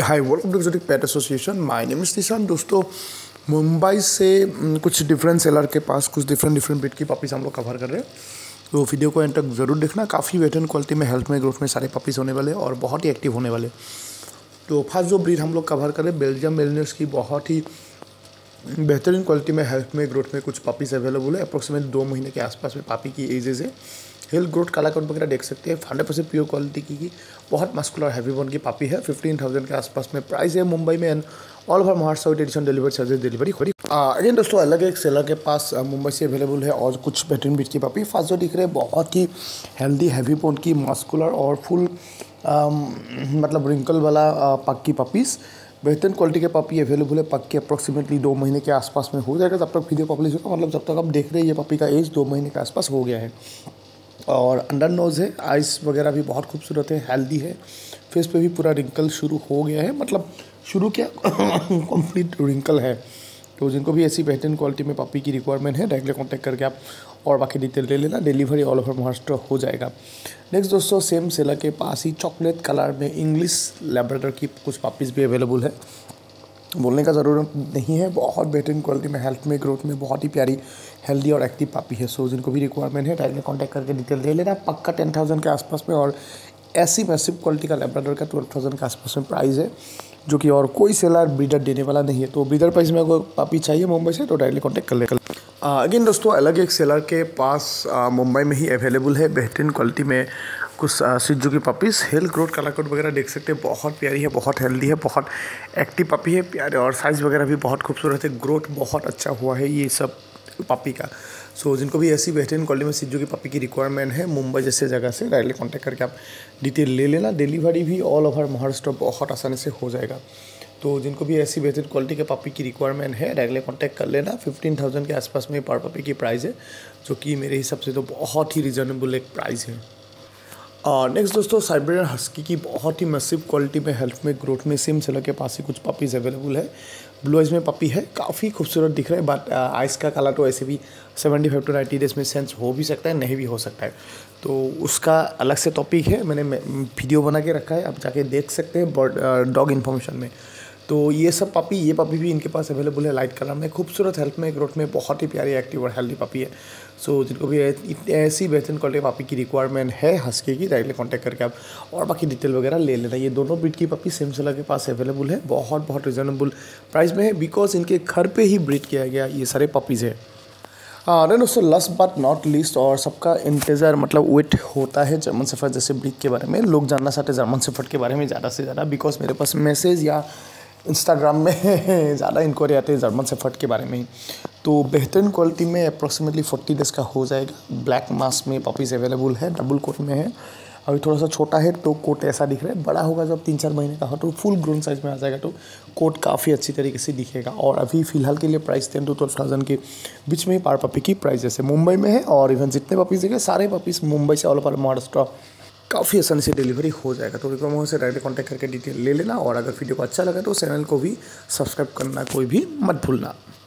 Hi welcome to exotic pet association. My name is Nishan. दोस्तों, मुंबई से कुछ डिफरेंट सेलर के पास कुछ डिफरेंट ब्रीड की पपीज़ हम लोग कवर कर रहे हैं, तो वीडियो को एंड तक ज़रूर देखना। काफ़ी वेटरन क्वालिटी में, हेल्थ में, ग्रोथ में सारे पपीज़ होने वाले और बहुत ही एक्टिव होने वाले। तो फर्स्ट जो ब्रीड हम लोग कवर कर रहे हैं, बेल्जियम मेलिनोस की बहुत ही बेहतरीन क्वालिटी में, हेल्थ में, ग्रोथ में कुछ पपीज़ अवेलेबल है। अप्रोक्सीमेट 2 महीने के आसपास में पापी की एजेस है। हेल्थ ग्रोथ काला काउंट वगैरह देख सकते हैं। 100% प्योर क्वालिटी की बहुत मस्कुलर हैवी बोन की पापी है। 15,000 के आसपास में प्राइस है मुंबई में, and all over Maharashtra with additional delivery charges delivery खड़ी। अगेन दोस्तों, अलग एक सेलर के पास मुंबई से अवेलेबल है और कुछ बेहतरीन ब्रीड की पापी। फर्स्ट जो दिख रहे हैं, बहुत ही हेल्दी हैवी बोन की मस्कुलर और फुल मतलब रिंकल वाला पग की पपीज़। बेहतरीन क्वालिटी के पपी अवेलेबल है। पग के अप्रॉक्सीमेटली 2 महीने के आसपास में हो जाएगा। तब तक वीडियो पब्लिश होगा, मतलब जब तक आप देख रहे हैं ये पपी का एज 2 महीने के आसपास हो गया है। और अंडर नोज़ है, आइस वगैरह भी बहुत खूबसूरत है, हेल्दी है। फेस पे भी पूरा रिंकल शुरू हो गया है, मतलब शुरू क्या कंप्लीट रिंकल है। तो जिनको भी ऐसी बेहतरीन क्वालिटी में पपी की रिक्वायरमेंट है, डायरेक्टली कॉन्टैक्ट करके आप और बाकी डिटेल ले लेना। डिलीवरी ऑल ओवर महाराष्ट्र हो जाएगा। नेक्स्ट दोस्तों, सेम सेलर के पास ही चॉकलेट कलर में इंग्लिश लैब्राडोर की कुछ पपीज़ भी अवेलेबल है। बोलने का ज़रूरत नहीं है, बहुत बेहतरीन क्वालिटी में, हेल्थ में, ग्रोथ में बहुत ही प्यारी हेल्दी और एक्टिव पापी है। सो जिनको भी रिक्वायरमेंट है, डायरेक्टली कॉन्टैक्ट करके डिटेल ले लेना। पक्का 10,000 के आसपास में, और ऐसी मैसिव क्वालिटी का लैब्राडोर का 12,000 के आसपास में प्राइस है, जो कि और कोई सेलर ब्रीडर देने वाला नहीं है। तो ब्रीडर प्राइस में अगर पापी चाहिए मुंबई से, तो डायरेक्टली कॉन्टैक्ट कर ले। अगेन दोस्तों, अलग एक सेलर के पास मुंबई में ही अवेलेबल है बेहतरीन क्वालिटी में कुछ सिज्जू की puppies. Health growth colour code वगैरह देख सकते हैं, बहुत प्यारी है, बहुत हेल्दी है, बहुत एक्टिव पपी है, प्यारे, और साइज़ वगैरह भी बहुत खूबसूरत है। ग्रोथ बहुत अच्छा हुआ है ये सब पपी का। सो जिनको भी ऐसी बेहतरीन क्वालिटी में सिज्जू की पपी की रिक्वायरमेंट है, मुंबई जैसे जगह से डायरेक्टली कॉन्टैक्ट करके आप डिटेल ले लेना। डिलीवरी भी ऑल ओवर महाराष्ट्र बहुत आसानी से हो जाएगा। तो जिनको भी ऐसी बेहतरीन क्वालिटी के पपी की रिक्वायरमेंट है, डायरेक्टली कॉन्टैक्ट कर लेना। 15,000 के आसपास में पर पपी की प्राइस है, जो कि मेरे हिसाब से तो बहुत ही रिजनेबल एक प्राइस है। नेक्स्ट दोस्तों, साइबेरियन हस्की की बहुत ही मैसिव क्वालिटी में, हेल्थ में, ग्रोथ में, सेम सेलर के पास ही कुछ पपीज़ अवेलेबल है। ब्लू आइज में पपी है, काफ़ी खूबसूरत दिख रहा है, बट आइस का कलर तो ऐसे भी 75 to 90 डेज में सेंस हो भी सकता है, नहीं भी हो सकता है। तो उसका अलग से टॉपिक है, मैंने वीडियो बना के रखा है, आप जाके देख सकते हैं डॉग इन्फॉर्मेशन में। तो ये पपी भी इनके पास अवेलेबल है, लाइट कलर में, खूबसूरत, हेल्थ में, ग्रोथ में, बहुत ही प्यारी, एक्टिव और हेल्दी पपी है। सो जिनको भी ऐसी बेहतरीन क्वालिटी पपी की रिक्वायरमेंट है हस्की की, डायरेक्टली कॉन्टैक्ट करके आप और बाकी डिटेल वगैरह ले लेना। ये दोनों ब्रीड की पपी सेम सेलर के पास अवेलेबल है, बहुत रिजनेबल प्राइस में है, बिकॉज इनके घर पे ही ब्रीड किया गया ये सारे पपीज़ है। देन उससे लास्ट बट नॉट लीस्ट, और सबका इंतज़ार मतलब वेट होता है जर्मन शेफर्ड जैसे ब्रीड के बारे में। लोग जानना चाहते हैं जर्मन शेफर्ड के बारे में ज़्यादा से ज़्यादा, बिकॉज मेरे पास मैसेज या इंस्टाग्राम में ज़्यादा इंक्वायरी आते हैं जर्मन शेफर्ड के बारे में ही। तो बेहतरीन क्वालिटी में अप्रॉक्सीमेटली 40 डेज़ का हो जाएगा। ब्लैक मास्क में पपीज़ अवेलेबल है, डबल कोट में है। अभी थोड़ा सा छोटा है तो कोट ऐसा दिख रहा है, बड़ा होगा जब 3-4 महीने का हो तो फुल ग्रोन साइज में आ जाएगा, तो कोट काफ़ी अच्छी तरीके से दिखेगा। और अभी फ़िलहाल के लिए प्राइस 10 to 12,000 के बीच में ही पर पपी की प्राइस जैसे मुंबई में है। और इवन जितने पपीज़ देखे, सारे पपीज़ मुंबई से ऑल ओवर महाराष्ट्र काफ़ी आसानी से डिलीवरी हो जाएगा। तो रिक्वायरमेंट से डायरेक्ट कॉन्टैक्ट करके डिटेल ले लेना। और अगर वीडियो को अच्छा लगा तो चैनल को भी सब्सक्राइब करना कोई भी मत भूलना।